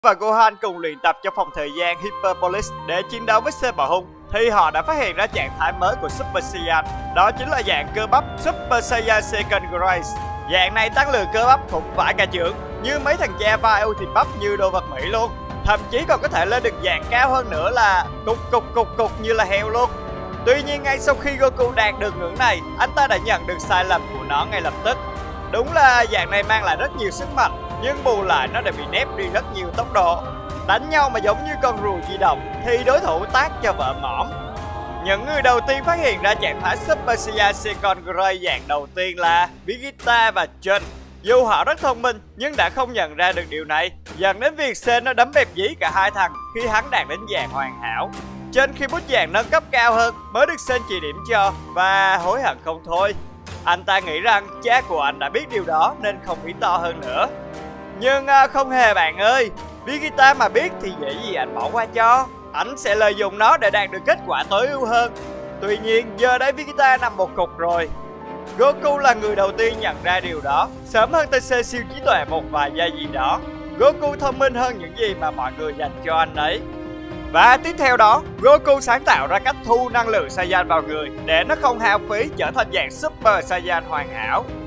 và Gohan cùng luyện tập trong phòng thời gian Hyperpolis để chiến đấu với Super Hung thì họ đã phát hiện ra trạng thái mới của Super Saiyan, đó chính là dạng cơ bắp Super Saiyan Second Grace. Dạng này tăng lượng cơ bắp khủng vãi cả chưởng, như mấy thằng cha vai thịt bắp như đồ vật Mỹ luôn. Thậm chí còn có thể lên được dạng cao hơn nữa là cục như là heo luôn. Tuy nhiên ngay sau khi Goku đạt được ngưỡng này, anh ta đã nhận được sai lầm của nó ngay lập tức. Đúng là dạng này mang lại rất nhiều sức mạnh, nhưng bù lại nó đã bị nép đi rất nhiều tốc độ. Đánh nhau mà giống như con rùa di động thì đối thủ tát cho vợ mõm. Những người đầu tiên phát hiện ra trạng thái Super Saiyan Second Grade dạng đầu tiên là Vegeta và Trunks. Dù họ rất thông minh nhưng đã không nhận ra được điều này, dẫn đến việc Sen nó đấm bẹp dí cả hai thằng khi hắn đạt đến dạng hoàn hảo. Trunks khi bút dạng nâng cấp cao hơn mới được Sen chỉ điểm cho và hối hận không thôi. Anh ta nghĩ rằng cha của anh đã biết điều đó nên không ý to hơn nữa. Nhưng không hề bạn ơi, Vegeta mà biết thì dễ gì anh bỏ qua cho. Anh sẽ lợi dụng nó để đạt được kết quả tối ưu hơn. Tuy nhiên giờ đây Vegeta nằm một cục rồi. Goku là người đầu tiên nhận ra điều đó, sớm hơn TC siêu trí tuệ một vài giây gì đó. Goku thông minh hơn những gì mà mọi người dành cho anh ấy. Và tiếp theo đó, Goku sáng tạo ra cách thu năng lượng Saiyan vào người để nó không hao phí, trở thành dạng Super Saiyan hoàn hảo.